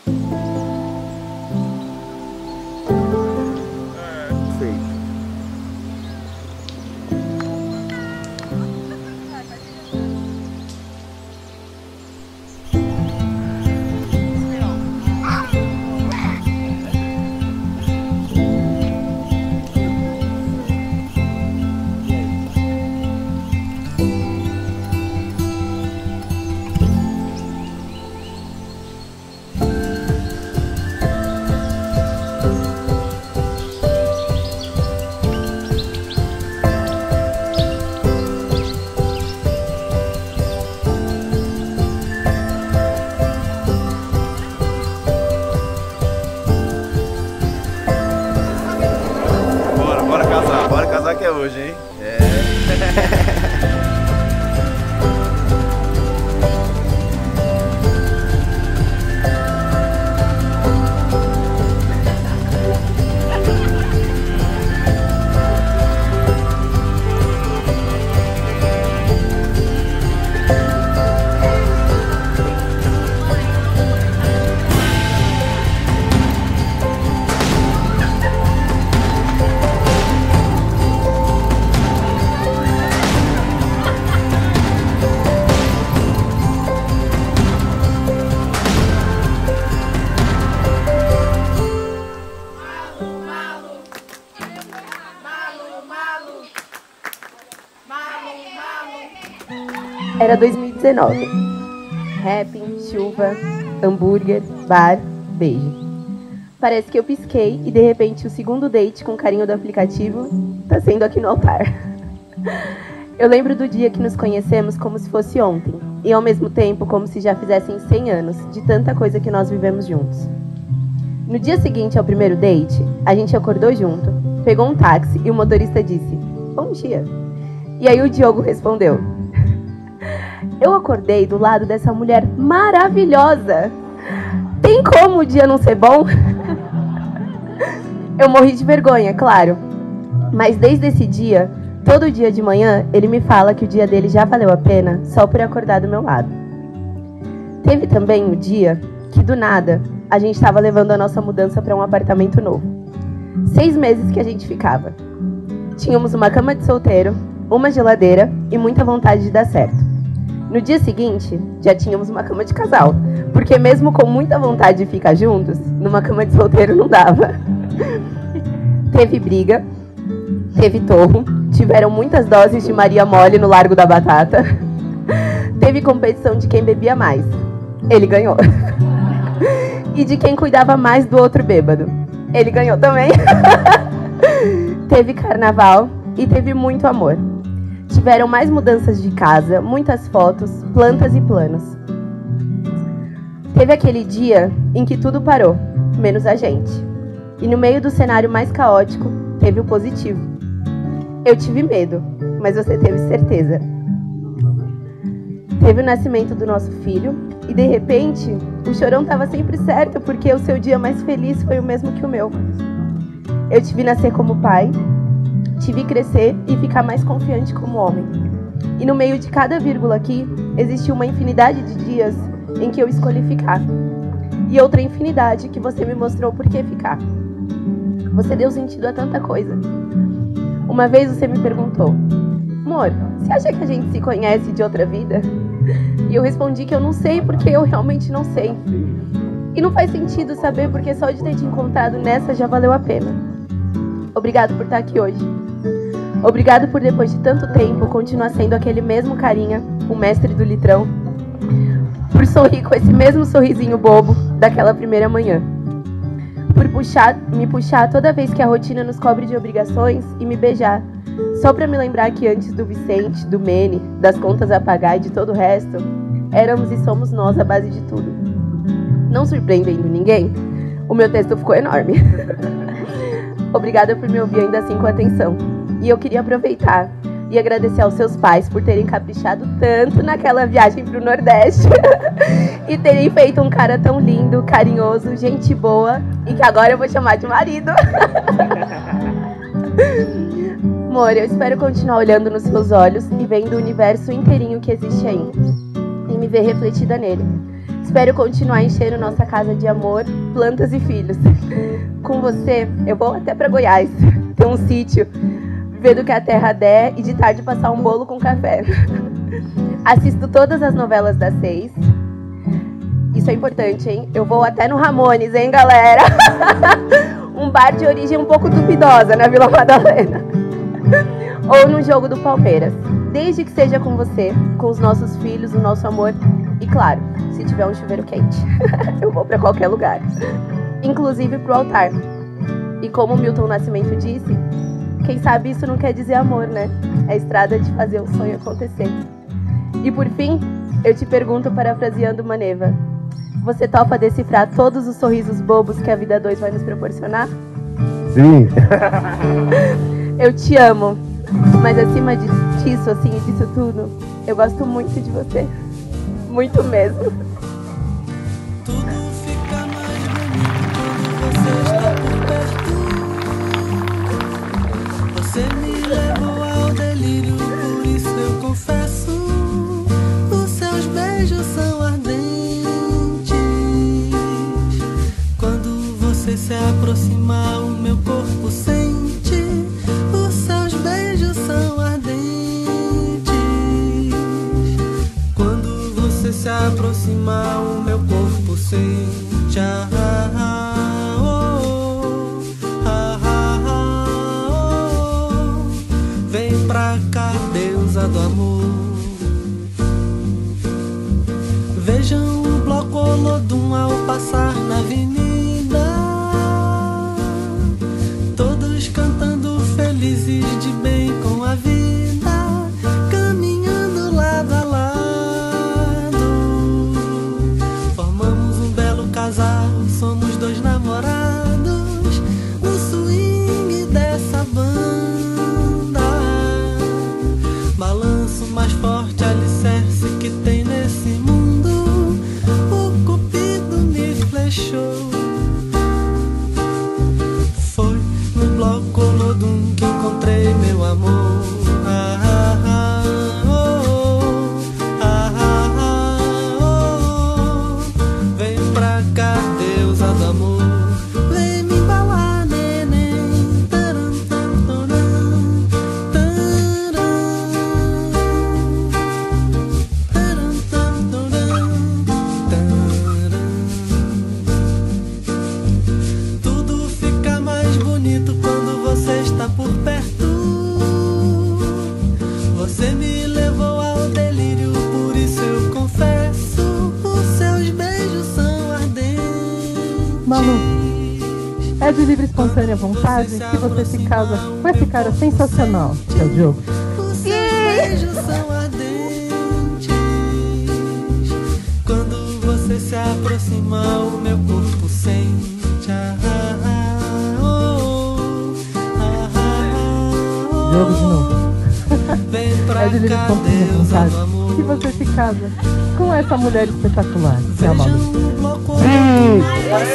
Bora casar que é hoje, hein? É. Era 2019. Rapping, chuva, hambúrguer, bar, beijo. Parece que eu pisquei e de repente o segundo date com carinho do aplicativo tá sendo aqui no altar. Eu lembro do dia que nos conhecemos como se fosse ontem e ao mesmo tempo como se já fizessem 100 anos de tanta coisa que nós vivemos juntos. No dia seguinte ao primeiro date, a gente acordou junto, pegou um táxi e o motorista disse: "Bom dia". E aí o Diogo respondeu: "Eu acordei do lado dessa mulher maravilhosa. Tem como o dia não ser bom?" Eu morri de vergonha, claro. Mas desde esse dia, todo dia de manhã, ele me fala que o dia dele já valeu a pena só por acordar do meu lado. Teve também um dia que, do nada, a gente estava levando a nossa mudança para um apartamento novo. 6 meses que a gente ficava. Tínhamos uma cama de solteiro, uma geladeira e muita vontade de dar certo. No dia seguinte, já tínhamos uma cama de casal, porque mesmo com muita vontade de ficar juntos, numa cama de solteiro não dava. Teve briga, teve torro, tiveram muitas doses de Maria Mole no Largo da Batata, teve competição de quem bebia mais. Ele ganhou. E de quem cuidava mais do outro bêbado. Ele ganhou também. Teve carnaval e teve muito amor. Tiveram mais mudanças de casa, muitas fotos, plantas e planos. Teve aquele dia em que tudo parou, menos a gente. E no meio do cenário mais caótico, teve o positivo. Eu tive medo, mas você teve certeza. Teve o nascimento do nosso filho e, de repente, o chorão estava sempre certo porque o seu dia mais feliz foi o mesmo que o meu. Eu te vi nascer como pai, te vi crescer e ficar mais confiante como homem. E no meio de cada vírgula aqui, existe uma infinidade de dias em que eu escolhi ficar. E outra infinidade que você me mostrou por que ficar. Você deu sentido a tanta coisa. Uma vez você me perguntou: "Amor, você acha que a gente se conhece de outra vida?" E eu respondi que eu não sei porque eu realmente não sei. E não faz sentido saber porque só de ter te encontrado nessa já valeu a pena. Obrigado por estar aqui hoje. Obrigado por, depois de tanto tempo, continuar sendo aquele mesmo carinha, o mestre do litrão. Por sorrir com esse mesmo sorrisinho bobo daquela primeira manhã. Por me puxar toda vez que a rotina nos cobre de obrigações e me beijar. Só pra me lembrar que antes do Vicente, do Mene, das contas a pagar e de todo o resto, éramos e somos nós a base de tudo. Não surpreendendo ninguém, o meu texto ficou enorme. Obrigada por me ouvir ainda assim com atenção. E eu queria aproveitar e agradecer aos seus pais por terem caprichado tanto naquela viagem pro Nordeste e terem feito um cara tão lindo, carinhoso, gente boa e que agora eu vou chamar de marido. Amor, eu espero continuar olhando nos seus olhos e vendo o universo inteirinho que existe aí e me ver refletida nele. Espero continuar enchendo nossa casa de amor, plantas e filhos. Com você, eu vou até pra Goiás, ter um sítio, viver do que a terra der e de tarde passar um bolo com café. Assisto todas as novelas das 6. Isso é importante, hein? Eu vou até no Ramones, hein, galera? Um bar de origem um pouco duvidosa na Vila Madalena. Ou no jogo do Palmeiras. Desde que seja com você, com os nossos filhos, o nosso amor. E claro, se tiver um chuveiro quente, eu vou pra qualquer lugar. Inclusive pro altar. E como Milton Nascimento disse, quem sabe isso não quer dizer amor, né? É a estrada de fazer o sonho acontecer. E por fim, eu te pergunto, parafraseando Maneva, você topa decifrar todos os sorrisos bobos que a vida 2 vai nos proporcionar? Sim. Eu te amo, mas acima disso, assim, disso tudo, eu gosto muito de você. Muito mesmo. Tudo fica mais bonito quando você está por perto. Você me levou ao delírio, por isso eu confesso. Os seus beijos são ardentes. Quando você se aproxima, o meu corpo sente. Os seus beijos são ardentes. Quando você se aproxima, o meu corpo sente. Vem pra cá, deusa do amor. Vejam o bloco Olodum ao passar na avenida, todos cantando felizes de bem com a vida, caminhando lado a lado. Formamos um belo casal, somos dois namorados, no swing dessa banda. Balanço mais forte, alicerce que tem nesse mundo. O cupido me flechou. Foi no bloco Olodum que encontrei meu amor. Vem pra cá, deusa do amor. Vem me embalar, neném. Taram, taram, taram, taram, taram, taram. Tudo fica mais bonito quando você está por perto. Você me levou ao delírio, por isso eu confesso. Os seus beijos são ardentes. Malu, é de livre e espontânea vontade que você se casa com esse cara sensacional, que é o Diogo. Os seus beijos são ardentes. Quando você se aproxima, o meu corpo sente. Diogo de novo. Vem pra É de livre e cá, espontânea deusa vontade do amor. que você se casa com essa mulher espetacular, que é a Vejam Malu. o bloco Sim.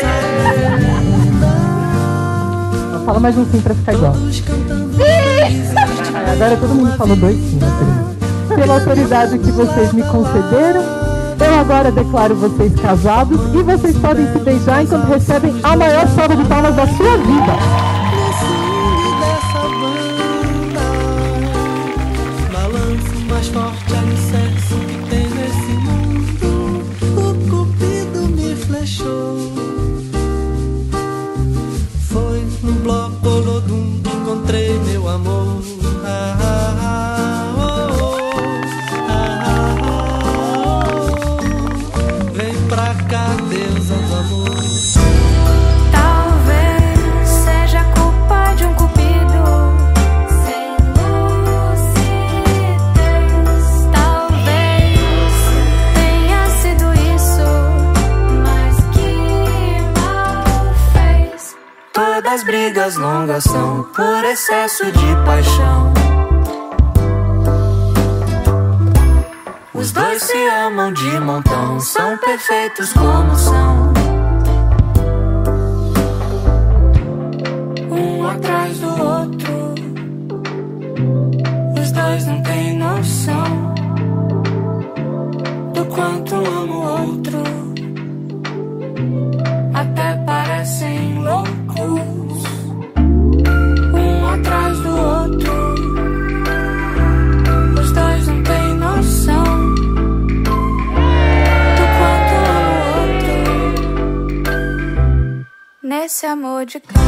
Só fala mais um sim pra ficar igual. todos cantando felizes de Ai, agora todo mundo falou dois sim, né, querido? Pela autoridade que vocês me concederam, eu agora declaro vocês casados e vocês podem se beijar enquanto recebem a maior salva de palmas da sua vida. no swing dessa banda. Balanço mais forte, alicerce que tem nesse mundo. O cupido me flechou. Foi no bloco Olodum que encontrei meu amor. Vem pra cá, deusa do amor. Talvez seja culpa de um cupido sem lucidez. Talvez tenha sido isso, mas que mal fez. Todas as brigas longas são por excesso de paixão. Os dois se amam de montão, são perfeitos como são. Um atrás do outro, os dois não têm noção do quanto um ama o outro. nesse amor de cão.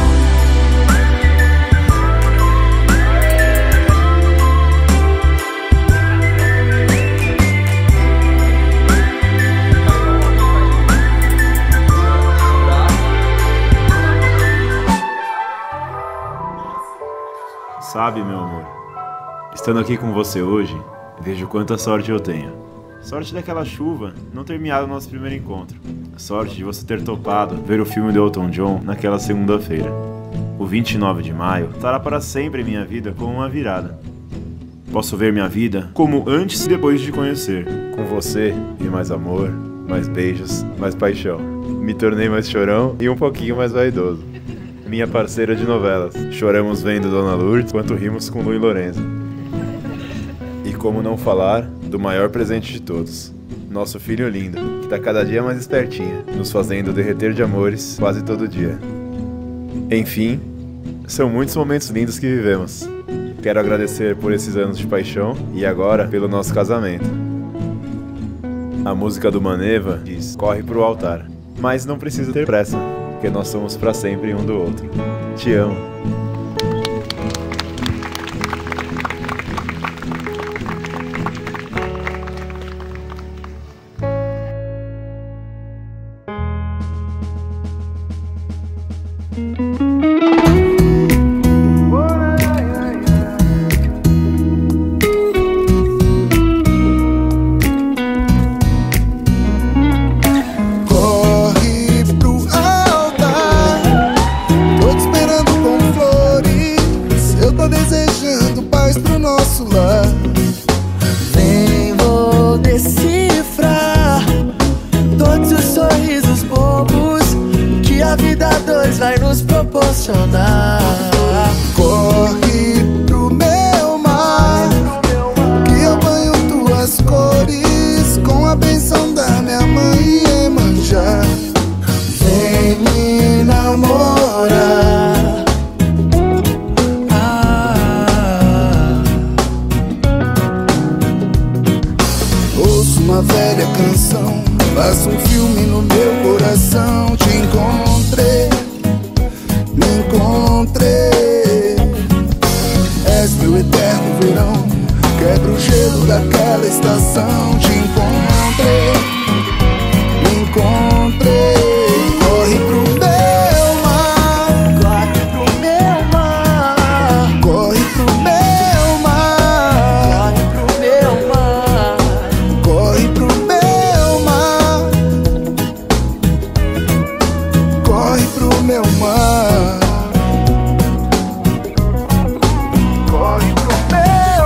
Sabe, meu amor, estando aqui com você hoje, vejo quanta sorte eu tenho. Sorte daquela chuva não ter miado o nosso primeiro encontro. Sorte de você ter topado ver o filme do Elton John naquela segunda-feira. O 29 de maio estará para sempre em minha vida como uma virada. Posso ver minha vida como antes e depois de conhecer. Com você vi mais amor, mais beijos, mais paixão. Me tornei mais chorão e um pouquinho mais vaidoso. Minha parceira de novelas. Choramos vendo Dona Lourdes, quanto rimos com Lu e Lorenzo. E como não falar do maior presente de todos, nosso filho lindo, que tá cada dia mais espertinho, nos fazendo derreter de amores quase todo dia. Enfim, são muitos momentos lindos que vivemos. Quero agradecer por esses anos de paixão e agora pelo nosso casamento. A música do Maneva diz: corre pro altar, mas não precisa ter pressa, porque nós somos pra sempre um do outro. Te amo. Vai nos proporcionar. Corre pro meu mar, que eu banho tuas cores com a benção da minha mãe Iemanjá. Vem me namorar. Ouço uma velha canção, faço um filme no meu coração. Te encontrei, me encontrei. És meu eterno verão, quebra o gelo daquela estação. Te encontrei, me encontrei. Corre pro meu mar, corre pro meu mar, corre pro meu mar, corre pro meu mar, corre pro meu mar. Corre pro meu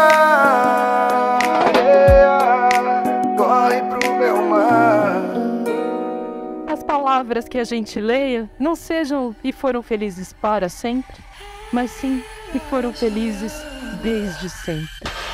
mar, corre pro meu mar. As palavras que a gente leia não sejam "e foram felizes para sempre", mas sim "e foram felizes desde sempre".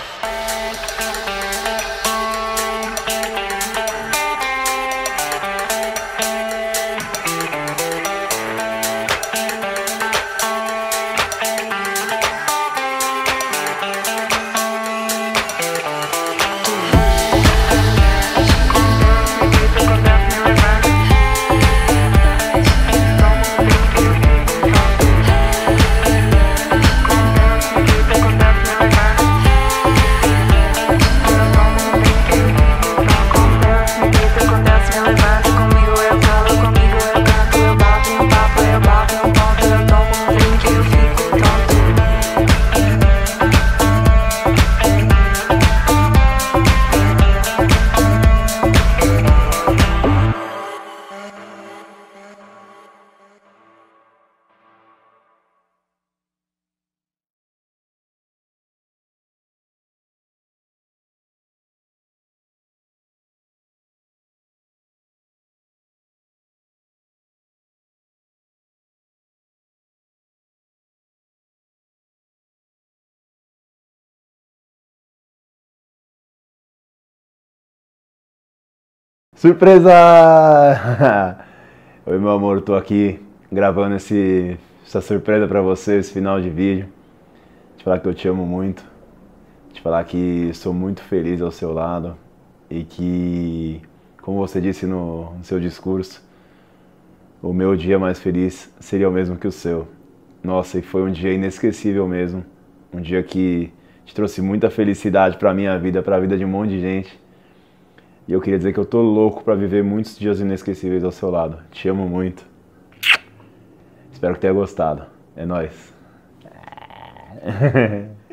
Surpresa! Oi, meu amor, tô aqui gravando essa surpresa pra você, esse final de vídeo. Te falar que eu te amo muito. Te falar que sou muito feliz ao seu lado. E que, como você disse no seu discurso, o meu dia mais feliz seria o mesmo que o seu. Nossa, e foi um dia inesquecível mesmo. Um dia que te trouxe muita felicidade pra minha vida, pra vida de um monte de gente. E eu queria dizer que eu tô louco pra viver muitos dias inesquecíveis ao seu lado. Te amo muito. Espero que tenha gostado. É nóis.